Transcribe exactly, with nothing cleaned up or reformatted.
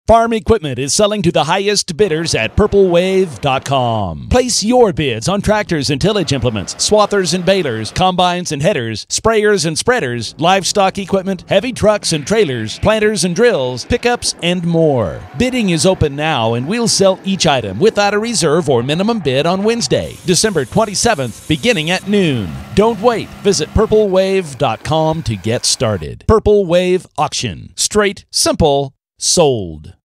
Farm equipment is selling to the highest bidders at purple wave dot com. Place your bids on tractors and tillage implements, swathers and balers, combines and headers, sprayers and spreaders, livestock equipment, heavy trucks and trailers, planters and drills, pickups, and more. Bidding is open now, and we'll sell each item without a reserve or minimum bid on Wednesday, December twenty-seventh, beginning at noon. Don't wait. Visit purple wave dot com to get started. Purple Wave Auction. Straight, simple, sold.